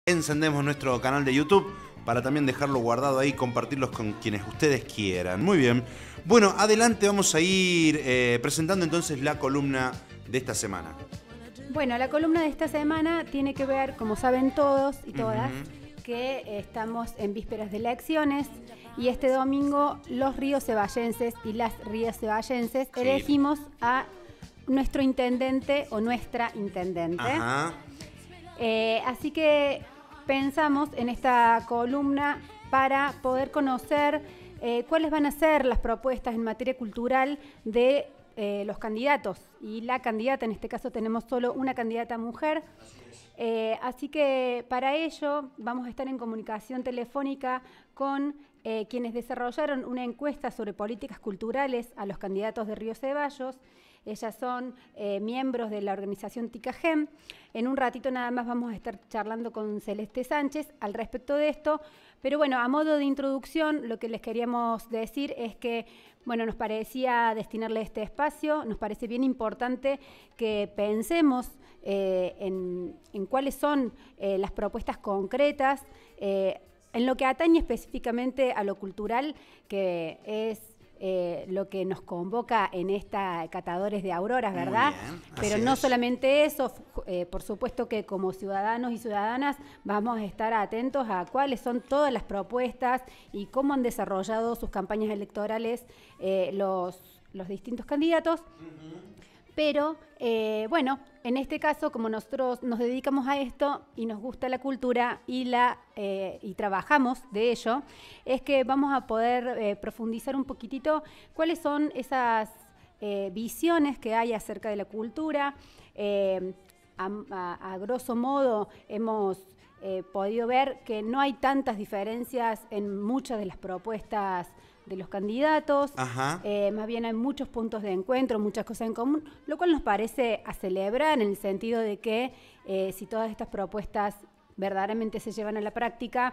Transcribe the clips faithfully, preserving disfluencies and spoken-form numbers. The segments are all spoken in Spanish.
encendemos nuestro canal de YouTube para también dejarlo guardado ahí, compartirlos con quienes ustedes quieran. Muy bien. Bueno, adelante, vamos a ir eh, presentando entonces la columna de esta semana. Bueno, la columna de esta semana tiene que ver, como saben todos y todas, Uh-huh. que estamos en vísperas de elecciones y este domingo los rioceballenses y las rioceballenses Sí. elegimos a nuestro intendente o nuestra intendente. Ajá. Eh, así que pensamos en esta columna para poder conocer eh, cuáles van a ser las propuestas en materia cultural de eh, los candidatos y la candidata. En este caso tenemos solo una candidata mujer. Eh, así que para ello vamos a estar en comunicación telefónica con eh, quienes desarrollaron una encuesta sobre políticas culturales a los candidatos de Río Ceballos. Ellas son eh, miembros de la organización TICAGEM. En un ratito nada más vamos a estar charlando con Celeste Sánchez al respecto de esto. Pero bueno, a modo de introducción, lo que les queríamos decir es que, bueno, nos parecía destinarle este espacio, nos parece bien importante que pensemos eh, en, en cuáles son eh, las propuestas concretas, eh, en lo que atañe específicamente a lo cultural, que es Eh, lo que nos convoca en esta Catadores de Auroras, ¿verdad? Pero no es. solamente eso, eh, por supuesto que como ciudadanos y ciudadanas vamos a estar atentos a cuáles son todas las propuestas y cómo han desarrollado sus campañas electorales eh, los, los distintos candidatos. Uh-huh. Pero, eh, bueno, en este caso, como nosotros nos dedicamos a esto y nos gusta la cultura y, la, eh, y trabajamos de ello, es que vamos a poder eh, profundizar un poquitito cuáles son esas eh, visiones que hay acerca de la cultura. Eh, a, a, a grosso modo, hemos eh, podido ver que no hay tantas diferencias en muchas de las propuestas de los candidatos, eh, más bien hay muchos puntos de encuentro, muchas cosas en común, lo cual nos parece a celebrar en el sentido de que eh, si todas estas propuestas verdaderamente se llevan a la práctica,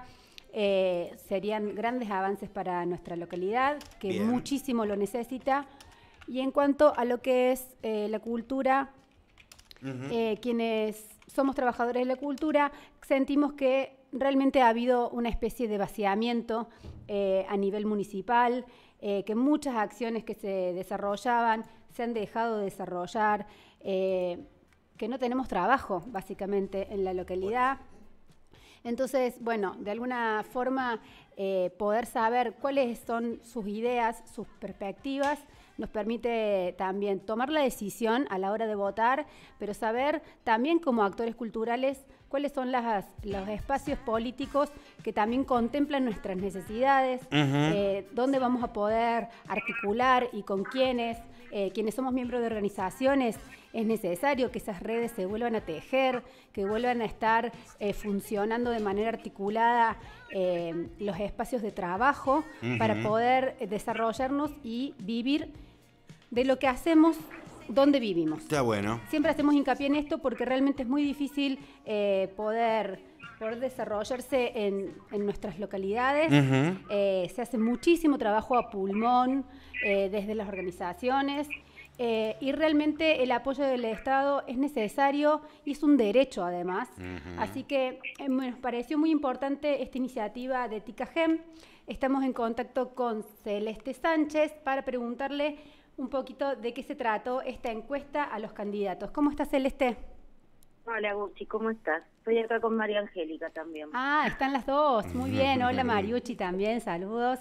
eh, serían grandes avances para nuestra localidad, que Bien. muchísimo lo necesita. Y en cuanto a lo que es eh, la cultura, uh-huh. eh, quienes somos trabajadores de la cultura, sentimos que realmente ha habido una especie de vaciamiento eh, a nivel municipal, eh, que muchas acciones que se desarrollaban se han dejado de desarrollar, eh, que no tenemos trabajo básicamente en la localidad. Entonces, bueno, de alguna forma eh, poder saber cuáles son sus ideas, sus perspectivas, nos permite también tomar la decisión a la hora de votar, pero saber también como actores culturales cuáles son las, los espacios políticos que también contemplan nuestras necesidades, uh-huh. eh, dónde vamos a poder articular y con quiénes, eh, quienes somos miembros de organizaciones, es necesario que esas redes se vuelvan a tejer, que vuelvan a estar eh, funcionando de manera articulada eh, los espacios de trabajo uh-huh. para poder eh, desarrollarnos y vivir de lo que hacemos donde vivimos. Está bueno. Siempre hacemos hincapié en esto porque realmente es muy difícil eh, poder, poder desarrollarse en, en nuestras localidades. Uh-huh. Eh, se hace muchísimo trabajo a pulmón eh, desde las organizaciones eh, y realmente el apoyo del Estado es necesario y es un derecho además. Uh-huh. Así que eh, nos pareció muy importante esta iniciativa de TICAGEM. Estamos en contacto con Celeste Sánchez para preguntarle un poquito de qué se trató esta encuesta a los candidatos. ¿Cómo estás, Celeste? Hola, Gucci, ¿cómo estás? Estoy acá con María Angélica también. Ah, están las dos. Muy bien. Hola, Mariucci también. Saludos.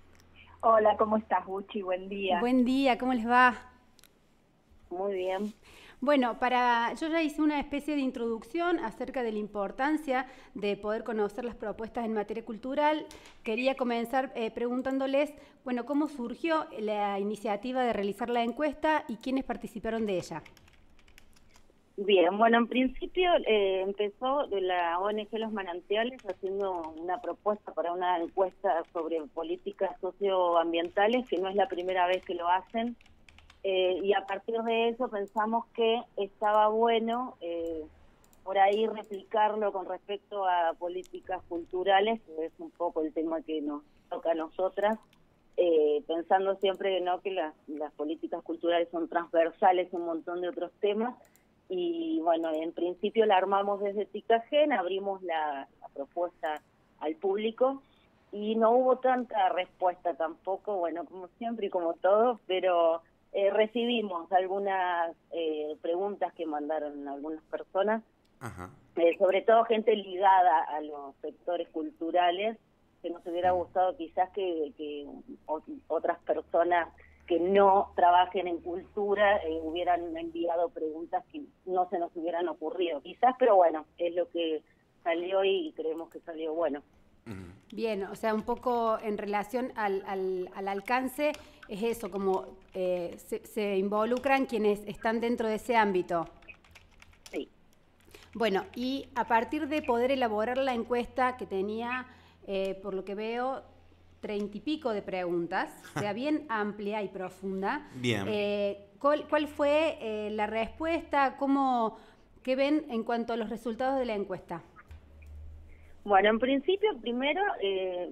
Hola, ¿cómo estás, Gucci? Buen día. Buen día. ¿Cómo les va? Muy bien. Bueno, para yo ya hice una especie de introducción acerca de la importancia de poder conocer las propuestas en materia cultural. Quería comenzar eh, preguntándoles, bueno, ¿cómo surgió la iniciativa de realizar la encuesta y quiénes participaron de ella? Bien, bueno, en principio eh, empezó de la O N G Los Manantiales haciendo una propuesta para una encuesta sobre políticas socioambientales, que no es la primera vez que lo hacen. Eh, y a partir de eso pensamos que estaba bueno eh, por ahí replicarlo con respecto a políticas culturales, que es un poco el tema que nos toca a nosotras, eh, pensando siempre ¿no? que las, las políticas culturales son transversales a un montón de otros temas, y bueno, en principio la armamos desde Ticagen, abrimos la, la propuesta al público y no hubo tanta respuesta tampoco, bueno, como siempre y como todo, pero eh, recibimos algunas eh, preguntas que mandaron algunas personas, Ajá. eh, sobre todo gente ligada a los sectores culturales, que nos hubiera gustado quizás que, que otras personas que no trabajen en cultura eh, hubieran enviado preguntas que no se nos hubieran ocurrido, quizás, pero bueno, es lo que salió y creemos que salió bueno. Bien, o sea, un poco en relación al, al, al alcance, es eso, como eh, se, se involucran quienes están dentro de ese ámbito. Sí. Bueno, y a partir de poder elaborar la encuesta que tenía, eh, por lo que veo, treinta y pico de preguntas, o sea, bien amplia y profunda. Bien. Eh, ¿cuál, ¿Cuál fue eh, la respuesta? ¿Cómo, ¿Qué ven en cuanto a los resultados de la encuesta? Bueno, en principio, primero, eh,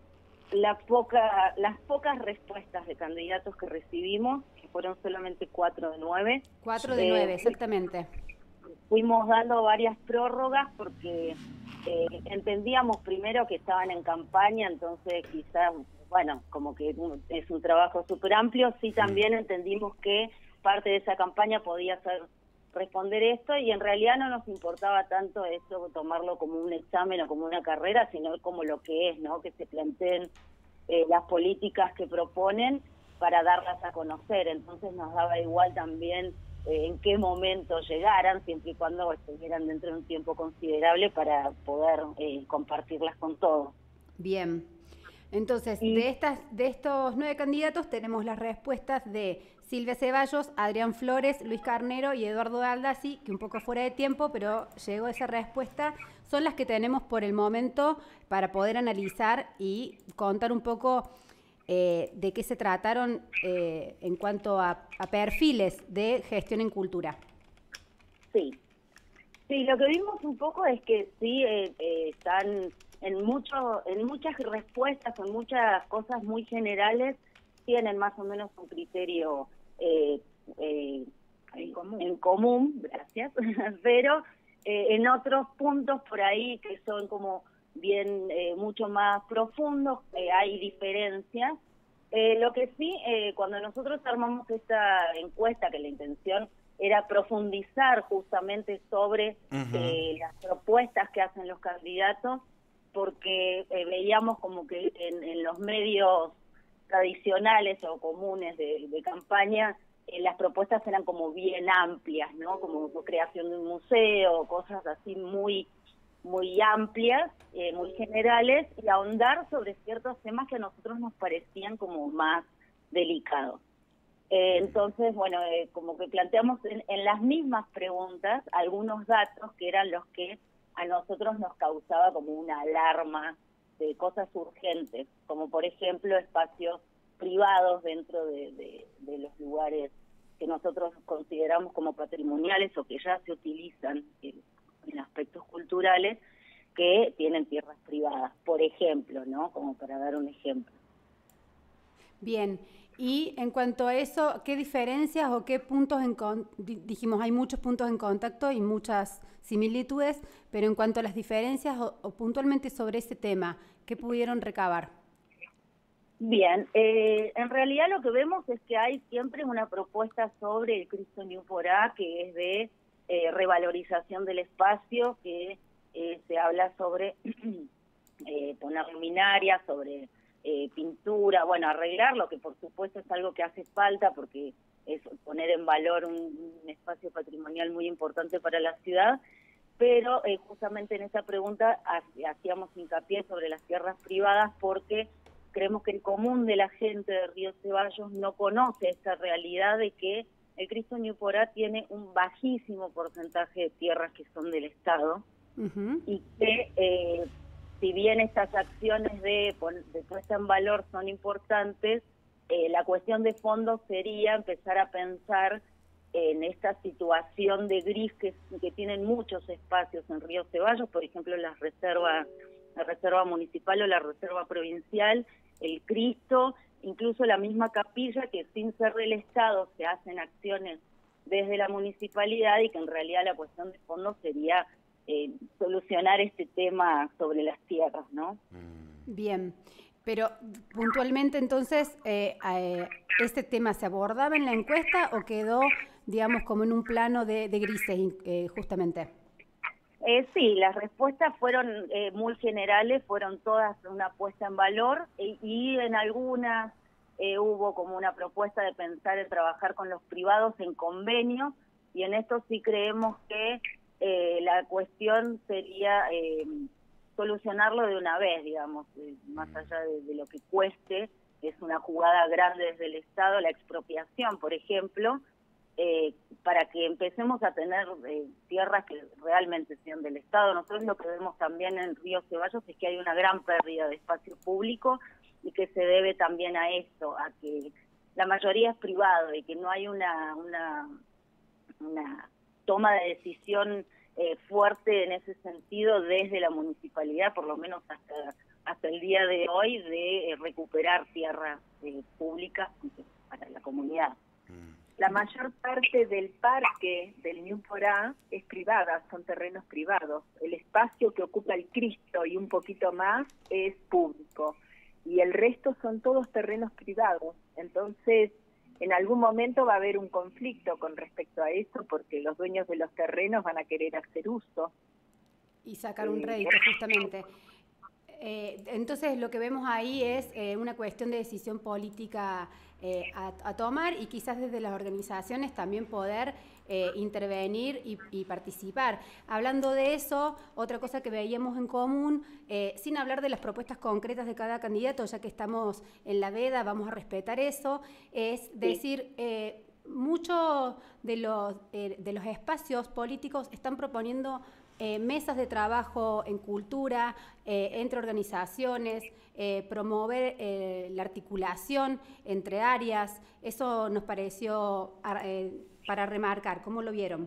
la poca, las pocas respuestas de candidatos que recibimos, que fueron solamente cuatro de nueve. Cuatro de eh, nueve, exactamente. Fuimos dando varias prórrogas porque eh, entendíamos primero que estaban en campaña, entonces quizás, bueno, como que es un trabajo súper amplio. Sí, también entendimos que parte de esa campaña podía ser responder esto, y en realidad no nos importaba tanto eso, tomarlo como un examen o como una carrera, sino como lo que es, ¿no? Que se planteen eh, las políticas que proponen para darlas a conocer. Entonces nos daba igual también eh, en qué momento llegaran, siempre y cuando estuvieran dentro de un tiempo considerable para poder eh, compartirlas con todos. Bien. Entonces, Y, de estas, de estos nueve candidatos tenemos las respuestas de Silvia Ceballos, Adrián Flores, Luis Carnero y Eduardo Aldasi, que un poco fuera de tiempo, pero llegó esa respuesta. Son las que tenemos por el momento para poder analizar y contar un poco eh, de qué se trataron eh, en cuanto a, a perfiles de gestión en cultura. Sí, sí, lo que vimos un poco es que sí eh, eh, están en mucho, en muchas respuestas, en muchas cosas muy generales, tienen más o menos un criterio eh, eh, en, común. en común, gracias, pero eh, en otros puntos por ahí que son como bien eh, mucho más profundos, eh, hay diferencias. Eh, lo que sí, eh, cuando nosotros armamos esta encuesta, que la intención era profundizar justamente sobre uh-huh. eh, las propuestas que hacen los candidatos, porque eh, veíamos como que en, en los medios tradicionales o comunes de, de campaña, eh, las propuestas eran como bien amplias, ¿no? Como creación de un museo, cosas así muy muy amplias, eh, muy generales, y ahondar sobre ciertos temas que a nosotros nos parecían como más delicados. Eh, entonces, bueno, eh, como que planteamos en, en las mismas preguntas algunos datos que eran los que a nosotros nos causaba como una alarma de cosas urgentes, como por ejemplo espacios privados dentro de, de, de los lugares que nosotros consideramos como patrimoniales o que ya se utilizan en, en aspectos culturales, que tienen tierras privadas, por ejemplo, ¿no? Como para dar un ejemplo. Bien, y en cuanto a eso, ¿qué diferencias o qué puntos en con dijimos, hay muchos puntos en contacto y muchas similitudes, pero en cuanto a las diferencias o, o puntualmente sobre ese tema, ¿qué pudieron recabar? Bien, eh, en realidad lo que vemos es que hay siempre una propuesta sobre el Cristo New Porá, que es de eh, revalorización del espacio, que eh, se habla sobre eh, poner luminarias, sobre eh, pintura, bueno, arreglarlo, que por supuesto es algo que hace falta porque es poner en valor un, un espacio patrimonial muy importante para la ciudad, pero eh, justamente en esa pregunta hacíamos hincapié sobre las tierras privadas porque creemos que el común de la gente de Río Ceballos no conoce esta realidad de que el Cristo New Porá tiene un bajísimo porcentaje de tierras que son del Estado, uh-huh. y que eh, si bien estas acciones de, de puesta en valor son importantes, eh, la cuestión de fondo sería empezar a pensar en esta situación de gris que, que tienen muchos espacios en Río Ceballos, por ejemplo las reservas, la reserva municipal o la reserva provincial, el Cristo, incluso la misma capilla, que sin ser del Estado se hacen acciones desde la municipalidad y que en realidad la cuestión de fondo sería eh, solucionar este tema sobre las tierras, ¿no? Bien, pero puntualmente entonces, eh, eh, ¿este tema se abordaba en la encuesta o quedó, digamos, como en un plano de, de grises eh, justamente? Eh, sí, las respuestas fueron eh, muy generales, fueron todas una puesta en valor e, y en algunas eh, hubo como una propuesta de pensar en trabajar con los privados en convenio, y en esto sí creemos que eh, la cuestión sería eh, solucionarlo de una vez, digamos, eh, más allá de, de lo que cueste. Es una jugada grande desde el Estado, la expropiación, por ejemplo, Eh, para que empecemos a tener eh, tierras que realmente sean del Estado. Nosotros lo que vemos también en Río Ceballos es que hay una gran pérdida de espacio público y que se debe también a esto, a que la mayoría es privado y que no hay una, una, una toma de decisión eh, fuerte en ese sentido desde la municipalidad, por lo menos hasta, hasta el día de hoy, de eh, recuperar tierras eh, públicas para la comunidad. La mayor parte del parque del Ñuble Porá es privada, son terrenos privados. El espacio que ocupa el Cristo y un poquito más es público. Y el resto son todos terrenos privados. Entonces, en algún momento va a haber un conflicto con respecto a eso, porque los dueños de los terrenos van a querer hacer uso. Y sacar un rédito, justamente. Eh, entonces, lo que vemos ahí es eh, una cuestión de decisión política eh, a, a tomar, y quizás desde las organizaciones también poder eh, intervenir y, y participar. Hablando de eso, otra cosa que veíamos en común, eh, sin hablar de las propuestas concretas de cada candidato, ya que estamos en la veda, vamos a respetar eso, es decir, eh, muchos de los, eh, de los espacios políticos están proponiendo Eh, mesas de trabajo en cultura, eh, entre organizaciones, eh, promover eh, la articulación entre áreas. Eso nos pareció eh, para remarcar. ¿Cómo lo vieron?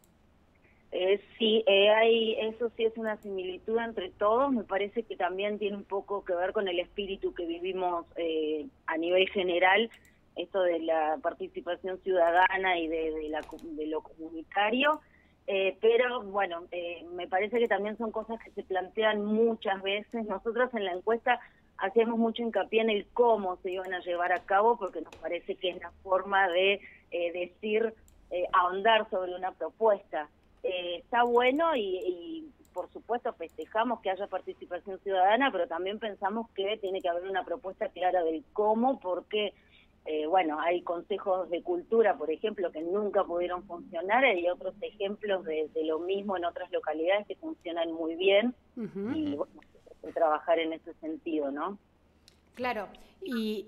Eh, sí, eh, hay, eso sí es una similitud entre todos. Me parece que también tiene un poco que ver con el espíritu que vivimos eh, a nivel general, esto de la participación ciudadana y de, de, la, de lo comunitario. Eh, pero bueno, eh, me parece que también son cosas que se plantean muchas veces. Nosotros en la encuesta hacíamos mucho hincapié en el cómo se iban a llevar a cabo, porque nos parece que es la forma de eh, decir, eh, ahondar sobre una propuesta. Eh, está bueno y, y por supuesto festejamos que haya participación ciudadana, pero también pensamos que tiene que haber una propuesta clara del cómo, porque Eh, bueno, hay consejos de cultura, por ejemplo, que nunca pudieron funcionar, y otros ejemplos de, de lo mismo en otras localidades que funcionan muy bien, uh-huh. y bueno, hay que trabajar en ese sentido, ¿no? Claro, y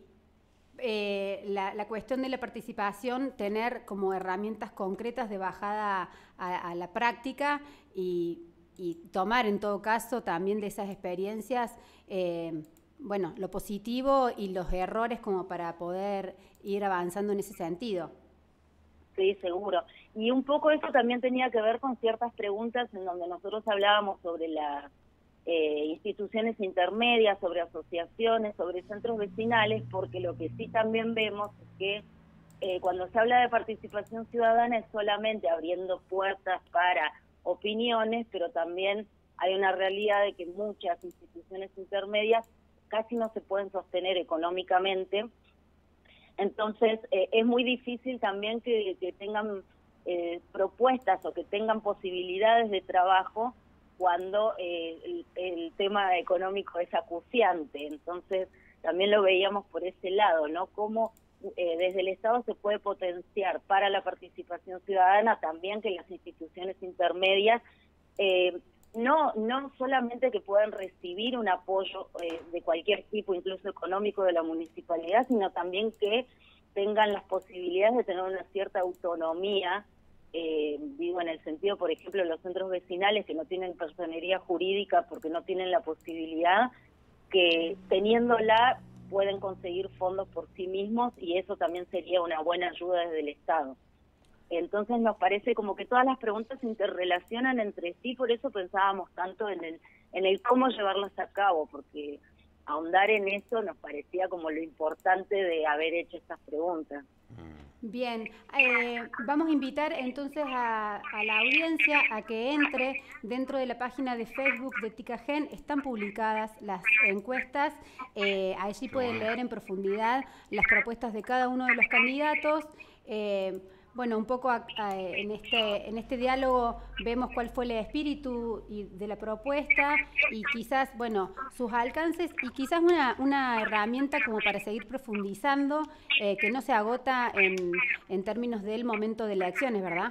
eh, la, la cuestión de la participación, tener como herramientas concretas de bajada a, a la práctica y, y tomar en todo caso también de esas experiencias eh, bueno, lo positivo y los errores como para poder ir avanzando en ese sentido. Sí, seguro. Y un poco eso también tenía que ver con ciertas preguntas en donde nosotros hablábamos sobre las eh, instituciones intermedias, sobre asociaciones, sobre centros vecinales, porque lo que sí también vemos es que eh, cuando se habla de participación ciudadana es solamente abriendo puertas para opiniones, pero también hay una realidad de que muchas instituciones intermedias casi no se pueden sostener económicamente. Entonces eh, es muy difícil también que, que tengan eh, propuestas o que tengan posibilidades de trabajo cuando eh, el, el tema económico es acuciante. Entonces también lo veíamos por ese lado, ¿no? Cómo eh, desde el Estado se puede potenciar para la participación ciudadana también que las instituciones intermedias eh, No, no solamente que puedan recibir un apoyo eh, de cualquier tipo, incluso económico, de la municipalidad, sino también que tengan las posibilidades de tener una cierta autonomía, eh, digo en el sentido, por ejemplo, de los centros vecinales que no tienen personería jurídica porque no tienen la posibilidad, que teniéndola pueden conseguir fondos por sí mismos, y eso también sería una buena ayuda desde el Estado. Entonces nos parece como que todas las preguntas se interrelacionan entre sí, por eso pensábamos tanto en el en el cómo llevarlas a cabo, porque ahondar en eso nos parecía como lo importante de haber hecho estas preguntas. Mm. Bien, eh, vamos a invitar entonces a, a la audiencia a que entre dentro de la página de Facebook de Ticagen. Están publicadas las encuestas, eh, allí pueden leer en profundidad las propuestas de cada uno de los candidatos. Eh, Bueno, un poco a, a, en, este, en este diálogo vemos cuál fue el espíritu y de la propuesta y quizás, bueno, sus alcances y quizás una, una herramienta como para seguir profundizando, eh, que no se agota en, en términos del momento de elecciones, ¿verdad?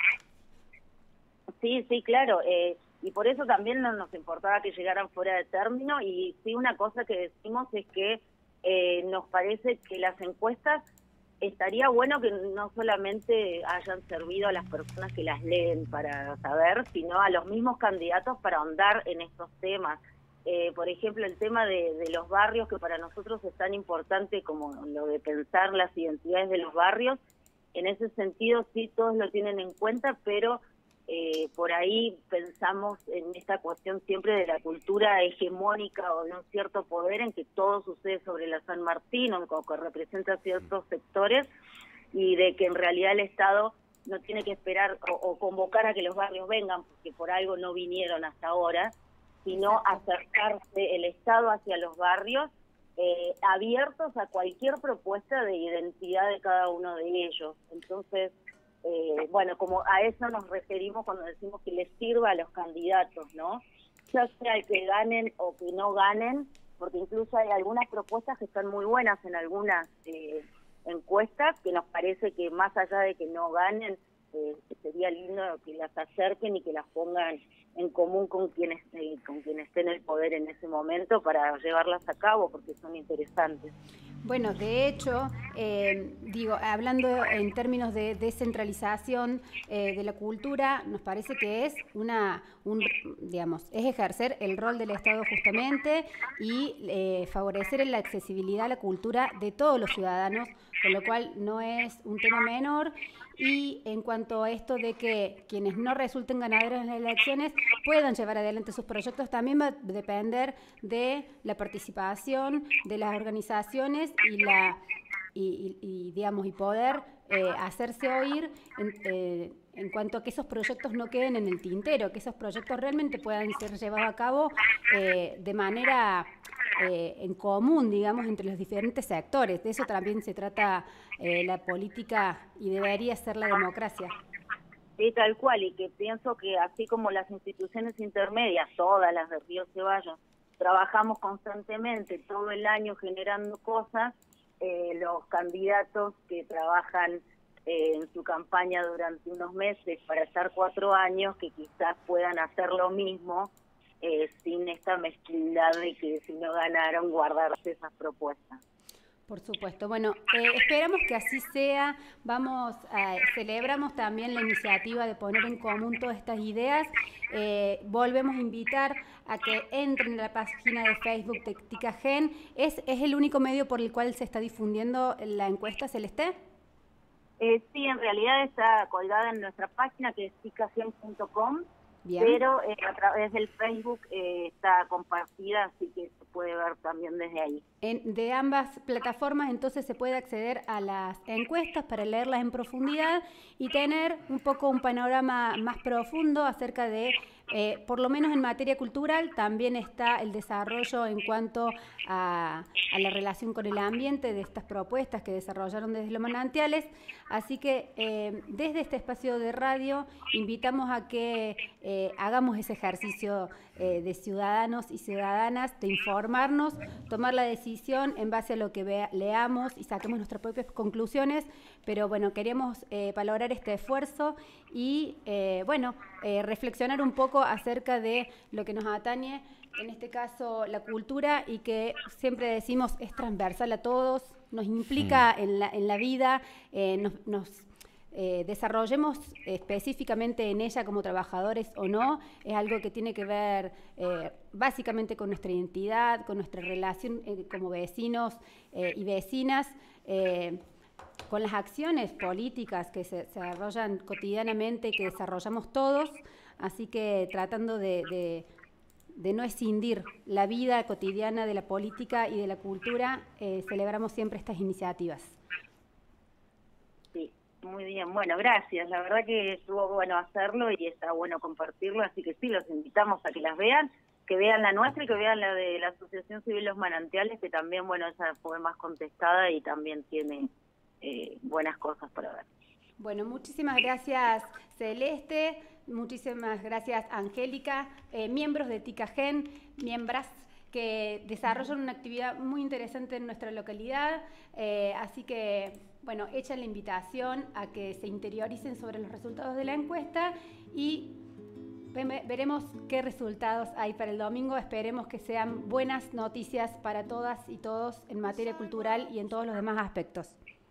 Sí, sí, claro. Eh, y por eso también no nos importaba que llegaran fuera de término. Y sí, una cosa que decimos es que eh, nos parece que las encuestas estaría bueno que no solamente hayan servido a las personas que las leen para saber, sino a los mismos candidatos para ahondar en estos temas. Eh, por ejemplo, el tema de, de los barrios, que para nosotros es tan importante como lo de pensar las identidades de los barrios. En ese sentido, sí, todos lo tienen en cuenta, pero eh, por ahí pensamos en esta cuestión siempre de la cultura hegemónica o de un cierto poder en que todo sucede sobre la San Martín o que representa ciertos sectores, y de que en realidad el Estado no tiene que esperar o, o convocar a que los barrios vengan porque por algo no vinieron hasta ahora, sino acercarse el Estado hacia los barrios, eh, abiertos a cualquier propuesta de identidad de cada uno de ellos. Entonces, Eh, bueno, como a eso nos referimos cuando decimos que les sirva a los candidatos, ¿no? Ya sea que ganen o que no ganen, porque incluso hay algunas propuestas que están muy buenas en algunas eh, encuestas, que nos parece que más allá de que no ganen, eh, sería lindo que las acerquen y que las pongan en común con quienes, eh, con quienes estén en el poder en ese momento para llevarlas a cabo, porque son interesantes. Bueno, de hecho, eh, digo, hablando en términos de descentralización eh, de la cultura, nos parece que es una, un, digamos, es ejercer el rol del Estado justamente y eh, favorecer la accesibilidad a la cultura de todos los ciudadanos, con lo cual no es un tema menor. Y en cuanto a esto de que quienes no resulten ganadores en las elecciones puedan llevar adelante sus proyectos, también va a depender de la participación de las organizaciones y la y, y, y digamos y poder eh, hacerse oír en, eh, en cuanto a que esos proyectos no queden en el tintero, que esos proyectos realmente puedan ser llevados a cabo eh, de manera Eh, en común, digamos, entre los diferentes sectores. De eso también se trata eh, la política y debería ser la democracia. Sí, tal cual, y que pienso que así como las instituciones intermedias, todas las de Río Ceballos, trabajamos constantemente todo el año generando cosas, eh, los candidatos que trabajan eh, en su campaña durante unos meses para estar cuatro años, que quizás puedan hacer lo mismo, Eh, sin esta mezquindad de que si no ganaron guardarse esas propuestas. Por supuesto. Bueno, eh, esperamos que así sea. Vamos, a, celebramos también la iniciativa de poner en común todas estas ideas. Eh, volvemos a invitar a que entren en la página de Facebook de Ticagen. ¿Es, ¿Es el único medio por el cual se está difundiendo la encuesta, Celeste? Eh, sí, en realidad está colgada en nuestra página, que es ticagen punto com. Bien. Pero eh, a través del Facebook eh, está compartida, así que se puede ver también desde ahí. En, de ambas plataformas entonces se puede acceder a las encuestas para leerlas en profundidad y tener un poco un panorama más profundo acerca de, eh, por lo menos en materia cultural, también está el desarrollo en cuanto a, a la relación con el ambiente de estas propuestas que desarrollaron desde los manantiales. Así que eh, desde este espacio de radio invitamos a que eh, hagamos ese ejercicio eh, de ciudadanos y ciudadanas, de informarnos, tomar la decisión en base a lo que vea, leamos y saquemos nuestras propias conclusiones, pero bueno, queremos eh, valorar este esfuerzo y eh, bueno, eh, reflexionar un poco acerca de lo que nos atañe, en este caso la cultura, y que siempre decimos es transversal a todos, nos implica mm. en, la, en la vida, eh, nos, nos eh, desarrollemos específicamente en ella como trabajadores o no, es algo que tiene que ver eh, básicamente con nuestra identidad, con nuestra relación eh, como vecinos eh, y vecinas, eh, con las acciones políticas que se, se desarrollan cotidianamente, que desarrollamos todos, así que tratando de, de, de no escindir la vida cotidiana de la política y de la cultura, eh, celebramos siempre estas iniciativas. Muy bien, bueno, gracias. La verdad que estuvo bueno hacerlo y está bueno compartirlo, así que sí, los invitamos a que las vean, que vean la nuestra y que vean la de la Asociación Civil Los Manantiales, que también, bueno, esa fue más contestada y también tiene eh, buenas cosas para ver. Bueno, muchísimas gracias, Celeste, muchísimas gracias, Angélica, eh, miembros de TICAGEN, miembras que desarrollan una actividad muy interesante en nuestra localidad, eh, así que, bueno, echan la invitación a que se interioricen sobre los resultados de la encuesta y veremos qué resultados hay para el domingo. Esperemos que sean buenas noticias para todas y todos en materia cultural y en todos los demás aspectos.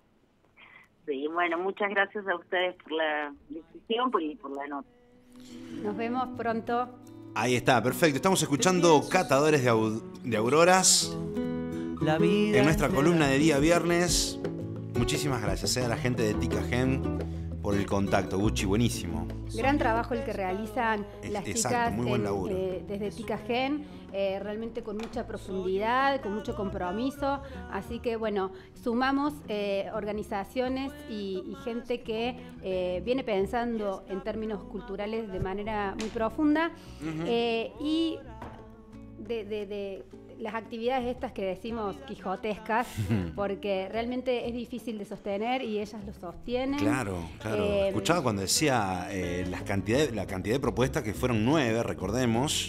Sí, bueno, muchas gracias a ustedes por la decisión y por la nota. Nos vemos pronto. Ahí está, perfecto. Estamos escuchando Catadores de, Au de Auroras en nuestra columna de día viernes. Muchísimas gracias eh, a la gente de TICAGEN por el contacto, Gucci, buenísimo. Gran trabajo el que realizan las Exacto, chicas muy buen en, laburo. eh, desde TICAGEN, eh, realmente con mucha profundidad, con mucho compromiso, así que bueno, sumamos eh, organizaciones y, y gente que eh, viene pensando en términos culturales de manera muy profunda. Uh-huh. eh, y de, de, de las actividades estas que decimos quijotescas, porque realmente es difícil de sostener y ellas lo sostienen. Claro, claro. Eh, Escuchaba cuando decía eh, las cantidad, la cantidad de propuestas, que fueron nueve, recordemos.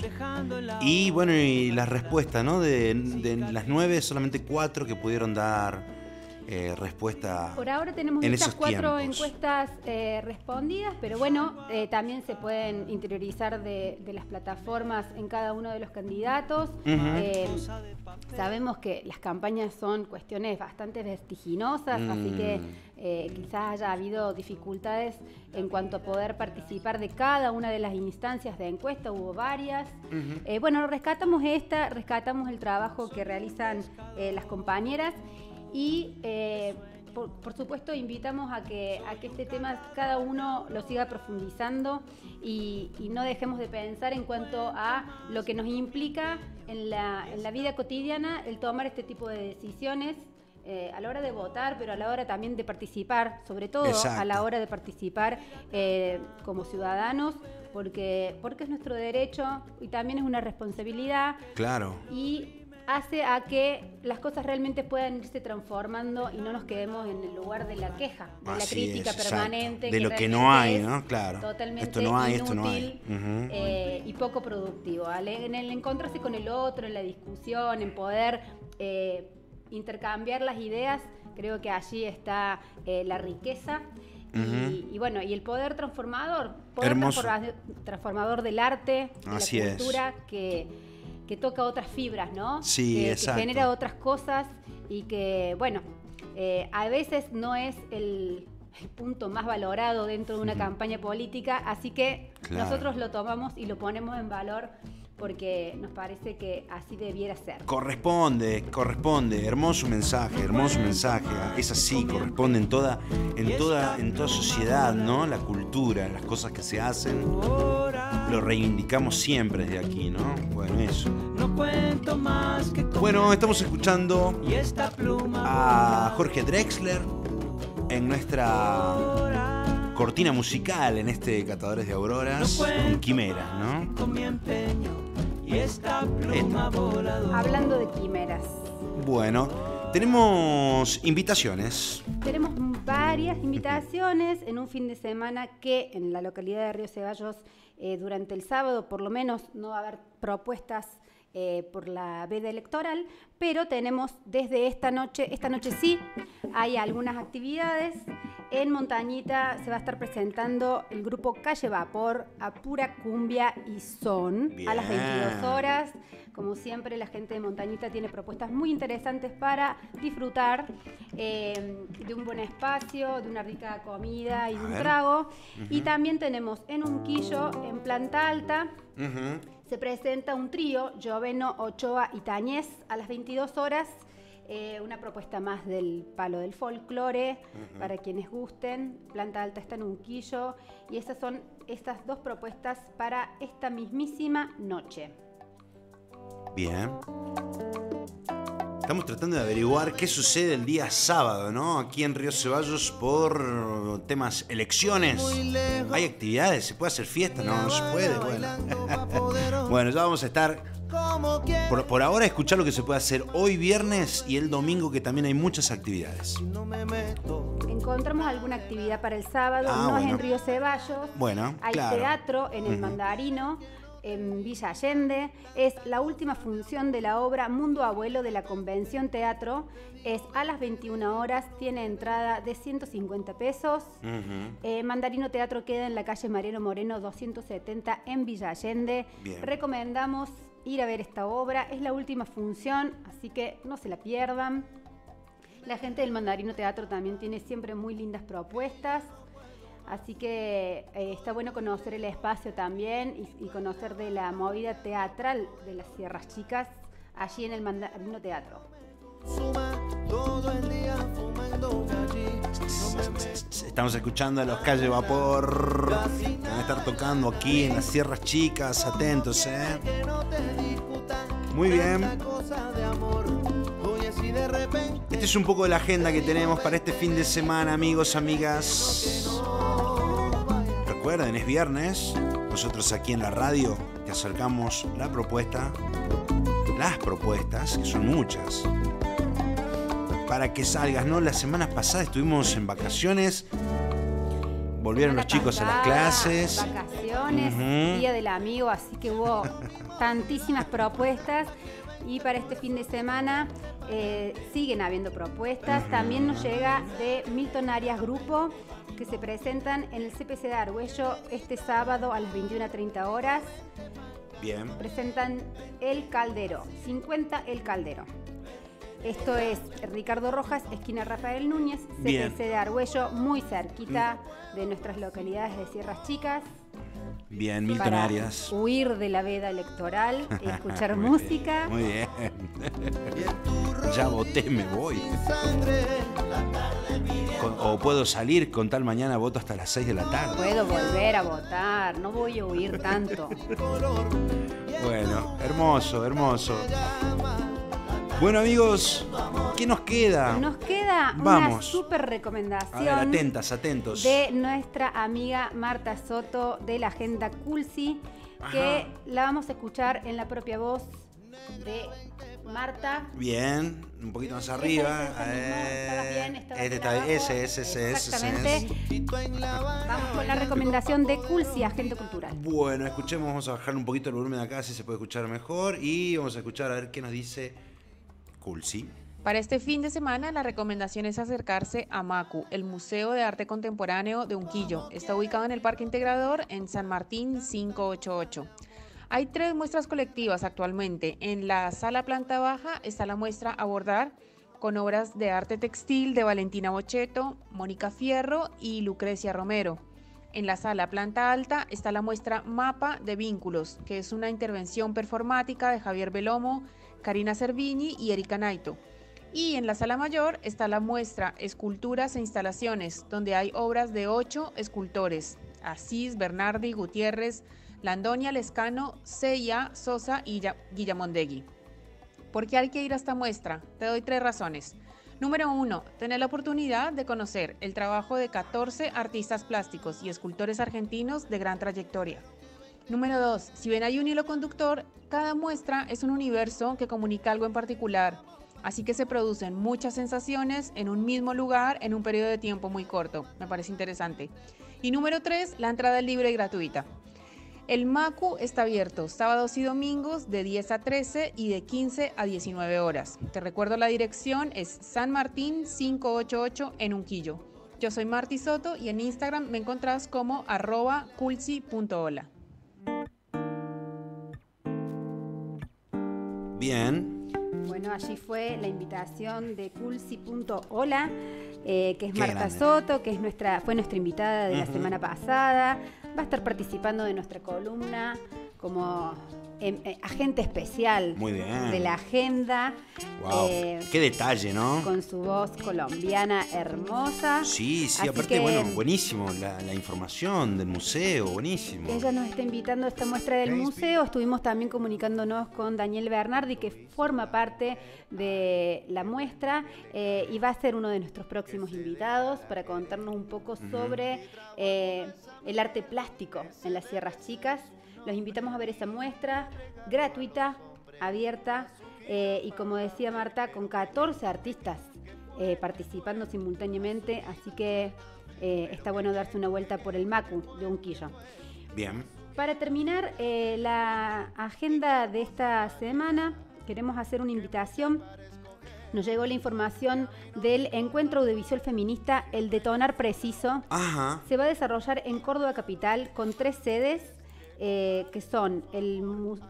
Y bueno, y las respuestas, ¿no? De, de las nueve, solamente cuatro que pudieron dar eh, respuesta. Por ahora tenemos en estas esos cuatro tiempos. encuestas eh, respondidas, pero bueno, eh, también se pueden interiorizar de, de las plataformas en cada uno de los candidatos. Uh-huh. eh, sabemos que las campañas son cuestiones bastante vertiginosas, mm. así que eh, quizás haya habido dificultades en cuanto a poder participar de cada una de las instancias de encuesta, hubo varias. Uh-huh. eh, bueno, rescatamos esta, rescatamos el trabajo que realizan eh, las compañeras. Y eh, por, por supuesto invitamos a que, a que este tema cada uno lo siga profundizando y, y no dejemos de pensar en cuanto a lo que nos implica en la, en la vida cotidiana el tomar este tipo de decisiones eh, a la hora de votar, pero a la hora también de participar, sobre todo Exacto. a la hora de participar eh, como ciudadanos, porque, porque es nuestro derecho y también es una responsabilidad. Claro. Y hace a que las cosas realmente puedan irse transformando y no nos quedemos en el lugar de la queja, de Así la crítica es, permanente. De que lo que no hay, ¿no? Claro. Totalmente esto no hay, inútil, esto no hay. Uh-huh. eh, y poco productivo. ¿vale? En el encontrarse con el otro, en la discusión, en poder eh, intercambiar las ideas, creo que allí está eh, la riqueza. Uh-huh. Y, y bueno, y el poder transformador, poder transformador, transformador del arte, de Así la cultura, es. que que toca otras fibras, ¿no? Sí, que, exacto. Que genera otras cosas y que, bueno, eh, a veces no es el, el punto más valorado dentro de una uh-huh. campaña política, así que claro. nosotros lo tomamos y lo ponemos en valor porque nos parece que así debiera ser. Corresponde, corresponde, hermoso mensaje, hermoso mensaje, es así, corresponde en toda, en toda, en toda sociedad, ¿no? La cultura, las cosas que se hacen, lo reivindicamos siempre desde aquí, ¿no? Bueno, eso. Bueno, estamos escuchando a Jorge Drexler en nuestra cortina musical en este Catadores de Auroras con Quimeras, ¿no? Esta. Hablando de quimeras. Bueno, tenemos invitaciones. Tenemos varias invitaciones en un fin de semana que en la localidad de Río Ceballos eh, durante el sábado por lo menos no va a haber propuestas Eh, por la veda electoral, pero tenemos desde esta noche, esta noche sí, hay algunas actividades. En Montañita se va a estar presentando el grupo Calle Vapor a pura cumbia y son. Bien. A las veintidós horas. Como siempre, la gente de Montañita tiene propuestas muy interesantes para disfrutar eh, de un buen espacio, de una rica comida y de un trago. Uh-huh. Y también tenemos en Unquillo, en Planta Alta, uh-huh. se presenta un trío, Joveno, Ochoa y Tañez, a las veintidós horas. Eh, una propuesta más del palo del folclore, uh-huh. para quienes gusten. Planta Alta está en Unquillo. Y esas son estas dos propuestas para esta mismísima noche. Bien. Estamos tratando de averiguar qué sucede el día sábado, ¿no? Aquí en Río Ceballos por temas elecciones. ¿Hay actividades? ¿Se puede hacer fiesta? No, no se puede. Bueno, bueno, ya vamos a estar por, por ahora a escuchar lo que se puede hacer hoy viernes y el domingo, que también hay muchas actividades. Encontramos alguna actividad para el sábado, Ah, no bueno. es en Río Ceballos. Bueno, Hay claro. teatro en el Ujú. Mandarino, en Villa Allende. Es la última función de la obra Mundo Abuelo de la Convención Teatro. Es a las veintiuna horas, tiene entrada de ciento cincuenta pesos. Ujú. Eh, Mandarino Teatro queda en la calle Mariano Moreno doscientos setenta en Villa Allende. Bien. Recomendamos ir a ver esta obra. Es la última función, así que no se la pierdan. La gente del Mandarino Teatro también tiene siempre muy lindas propuestas. Así que eh, está bueno conocer el espacio también y, y conocer de la movida teatral de las Sierras Chicas allí en el Mandarino Teatro. Estamos escuchando a los Calle Vapor. Van a estar tocando aquí en las Sierras Chicas. Atentos, ¿eh? Muy bien. Este es un poco de la agenda que tenemos para este fin de semana, amigos, amigas. Recuerden, es viernes. Nosotros aquí en la radio te acercamos la propuesta, las propuestas, que son muchas, para que salgas, ¿no? Las semanas pasadas estuvimos en vacaciones. Volvieron los chicos a las clases. Vacaciones, Ujú. Día del Amigo, así que hubo tantísimas propuestas. Y para este fin de semana eh, siguen habiendo propuestas. Ujú. También nos llega de Milton Arias Grupo, que se presentan en el C P C de Argüello este sábado a las veintiuna treinta horas. Bien. Presentan El Caldero, cincuenta El Caldero. Esto es Ricardo Rojas, esquina Rafael Núñez, C Bien. P C de Argüello, muy cerquita de nuestras localidades de Sierras Chicas. Bien, Milton Para Arias. huir de la veda electoral, escuchar Muy música. bien, muy bien. Ya voté, me voy. Con- o puedo salir con tal mañana, voto hasta las seis de la tarde. Puedo volver a votar, no voy a huir tanto. Bueno, hermoso, hermoso. Bueno, amigos, ¿qué nos queda? Nos queda Vamos. una súper A ver, recomendación atentas, atentos. de nuestra amiga Marta Soto de la Agenda Culsi, que Ajá. la vamos a escuchar en la propia voz de Marta. Bien, un poquito más arriba. Ese, ese mismo, ¿estabas bien? ¿Estabas Este bien está, abajo? ese, ese, ese, ese, Exactamente. ese. Vamos con la recomendación de Culsi, Agenda Cultural. Bueno, escuchemos, vamos a bajar un poquito el volumen de acá, si se puede escuchar mejor. Y vamos a escuchar a ver qué nos dice Culsi. Para este fin de semana, la recomendación es acercarse a MACU, el Museo de Arte Contemporáneo de Unquillo. Está ubicado en el Parque Integrador, en San Martín quinientos ochenta y ocho. Hay tres muestras colectivas actualmente. En la sala planta baja está la muestra Abordar, con obras de arte textil de Valentina Bocheto, Mónica Fierro y Lucrecia Romero. En la sala planta alta está la muestra Mapa de Vínculos, que es una intervención performática de Javier Belomo, Karina Cervini y Erika Naito. Y en la sala mayor está la muestra Esculturas e Instalaciones, donde hay obras de ocho escultores: Asís, Bernardi, Gutiérrez, Landonia, Lescano, Ceya, Sosa y Guillamondegui. ¿Por qué hay que ir a esta muestra? Te doy tres razones. Número uno, tener la oportunidad de conocer el trabajo de catorce artistas plásticos y escultores argentinos de gran trayectoria. Número dos, si bien hay un hilo conductor, cada muestra es un universo que comunica algo en particular, así que se producen muchas sensaciones en un mismo lugar en un periodo de tiempo muy corto. Me parece interesante. Y número tres, la entrada es libre y gratuita. El MACU está abierto sábados y domingos de diez a trece y de quince a diecinueve horas. Te recuerdo, la dirección es San Martín quinientos ochenta y ocho en Unquillo. Yo soy Marti Soto y en Instagram me encontrás como arroba culsi punto hola. Bien. Bueno, allí fue la invitación de culsi punto hola, eh, que es Qué Marta grande. Soto, que es nuestra, fue nuestra invitada de la Ujú. semana pasada. Va a estar participando de nuestra columna como eh, eh, agente especial Muy bien. de la agenda. Wow. eh, Qué detalle, ¿no? Con su voz colombiana hermosa. Sí, sí, Así aparte, que bueno, buenísimo la, la información del museo, buenísimo. ella nos está invitando a esta muestra del museo. Estuvimos también comunicándonos con Daniel Bernardi, que forma parte de la muestra eh, y va a ser uno de nuestros próximos invitados para contarnos un poco uh-huh. sobre eh, el arte plástico en las Sierras Chicas. Los invitamos a ver esa muestra gratuita, abierta eh, y, como decía Marta, con catorce artistas eh, participando simultáneamente, así que eh, está bueno darse una vuelta por el Macu de Unquillo. Bien. Para terminar eh, la agenda de esta semana, queremos hacer una invitación. Nos llegó la información del encuentro audiovisual feminista El Detonar Preciso. Ajá. Se va a desarrollar en Córdoba Capital con tres sedes, eh, que son el,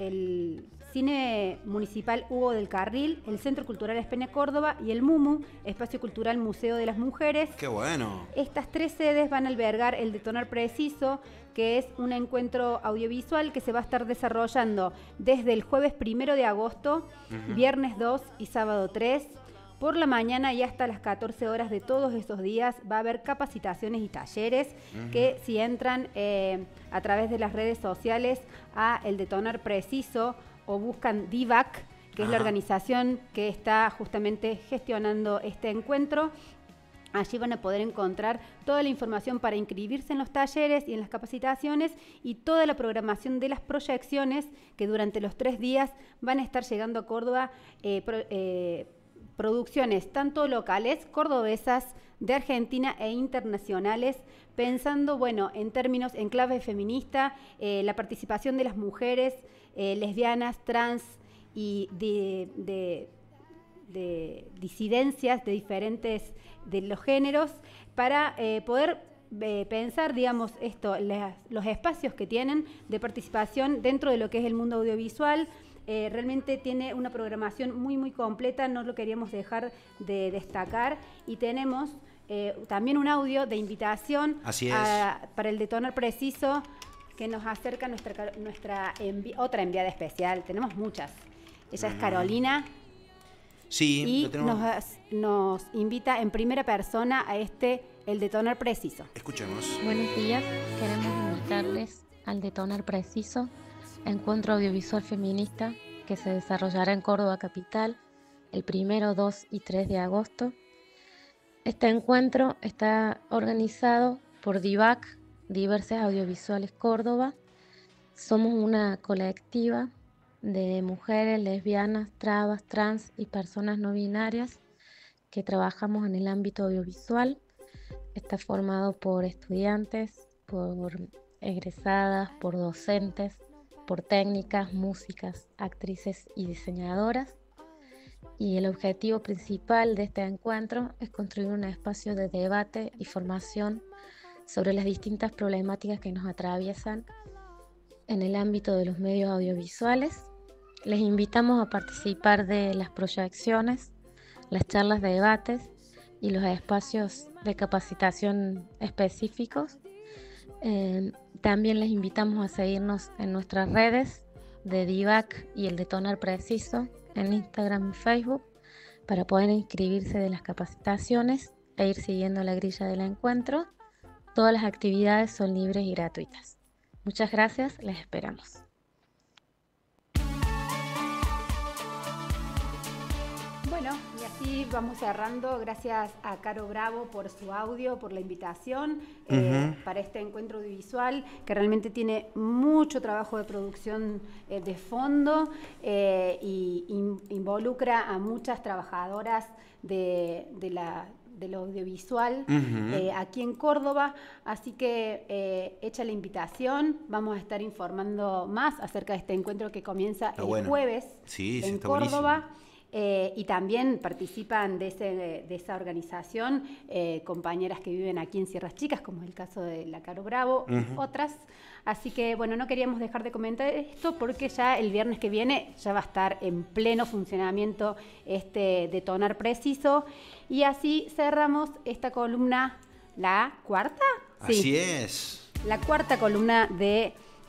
el Cine Municipal Hugo del Carril, el Centro Cultural Espeña Córdoba y el MUMU, Espacio Cultural Museo de las Mujeres. ¡Qué bueno! Estas tres sedes van a albergar El Detonar Preciso, que es un encuentro audiovisual que se va a estar desarrollando desde el jueves primero de agosto, uh-huh. viernes dos y sábado tres. Por la mañana y hasta las catorce horas de todos esos días va a haber capacitaciones y talleres uh-huh. que si entran eh, a través de las redes sociales a El Detonar Preciso o buscan D I V A C, que Ajá. es la organización que está justamente gestionando este encuentro, allí van a poder encontrar toda la información para inscribirse en los talleres y en las capacitaciones y toda la programación de las proyecciones que durante los tres días van a estar llegando a Córdoba, eh, pro, eh, producciones tanto locales, cordobesas, de Argentina e internacionales, pensando, bueno, en términos, en clave feminista, eh, la participación de las mujeres, eh, lesbianas, trans y de, de, de disidencias de diferentes, de los géneros, para eh, poder eh, pensar, digamos, esto, las, los espacios que tienen de participación dentro de lo que es el mundo audiovisual. Eh, realmente tiene una programación muy, muy completa, no lo queríamos dejar de destacar. Y tenemos eh, también un audio de invitación Así es. A, para El Detonar Preciso, que nos acerca nuestra, nuestra envi otra enviada especial. Tenemos muchas. Ella uh-huh. es Carolina. Sí, y lo tenemos. Nos, nos invita en primera persona a este El Detonar Preciso. Escuchemos. Buenos días, queremos invitarles al Detonar Preciso, encuentro audiovisual feminista que se desarrollará en Córdoba Capital el primero, dos y tres de agosto. Este encuentro está organizado por D I V A C, Diversas Audiovisuales Córdoba. Somos una colectiva de mujeres lesbianas, trabas, trans y personas no binarias que trabajamos en el ámbito audiovisual. Está formado por estudiantes, por egresadas, por docentes, por técnicas, músicas, actrices y diseñadoras. Y el objetivo principal de este encuentro es construir un espacio de debate y formación sobre las distintas problemáticas que nos atraviesan en el ámbito de los medios audiovisuales. Les invitamos a participar de las proyecciones, las charlas de debates y los espacios de capacitación específicos. Eh, también les invitamos a seguirnos en nuestras redes de D I V A C y El Detonar Preciso en Instagram y Facebook para poder inscribirse de las capacitaciones e ir siguiendo la grilla del encuentro. Todas las actividades son libres y gratuitas. Muchas gracias, les esperamos. Bueno, y así vamos cerrando. Gracias a Caro Bravo por su audio, por la invitación uh-huh. eh, para este encuentro audiovisual, que realmente tiene mucho trabajo de producción eh, de fondo eh, y in, involucra a muchas trabajadoras de, de la... de lo audiovisual uh-huh. eh, aquí en Córdoba, así que eh, hecha la invitación, vamos a estar informando más acerca de este encuentro que comienza está el bueno. jueves sí, sí, en está Córdoba. Eh, y también participan de, ese, de esa organización eh, compañeras que viven aquí en Sierras Chicas, como es el caso de la Caro Bravo uh-huh. y otras. Así que, bueno, no queríamos dejar de comentar esto porque ya el viernes que viene ya va a estar en pleno funcionamiento este Detonar Preciso. Y así cerramos esta columna, ¿la cuarta? Sí. Así es. La cuarta columna de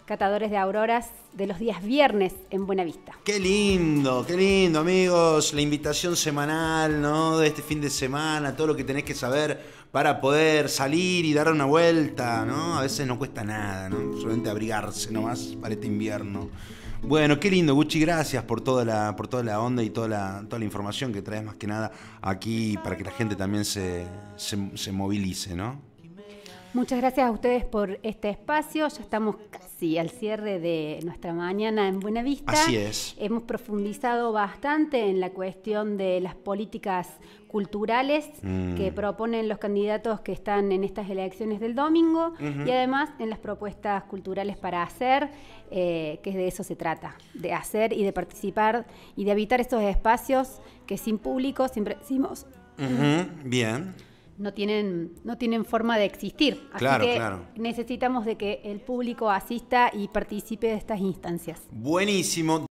catadores de auroras de los días viernes en Buenavista. Qué lindo, qué lindo, amigos. La invitación semanal, ¿no? De este fin de semana, todo lo que tenés que saber para poder salir y dar una vuelta, ¿no? A veces no cuesta nada, ¿no? Solamente abrigarse nomás para este invierno. Bueno, qué lindo, Gucci, gracias por toda la, por toda la onda y toda la, toda la información que traes más que nada aquí para que la gente también se, se, se movilice, ¿no? Muchas gracias a ustedes por este espacio. Ya estamos casi al cierre de nuestra mañana en Buenavista. Así es. Hemos profundizado bastante en la cuestión de las políticas culturales mm. que proponen los candidatos que están en estas elecciones del domingo uh-huh. y además en las propuestas culturales para hacer, eh, que de eso se trata, de hacer y de participar y de habitar estos espacios que sin público, siempre decimos, uh-huh. bien. no tienen, no tienen forma de existir. Así claro, que claro. necesitamos de que el público asista y participe de estas instancias. Buenísimo.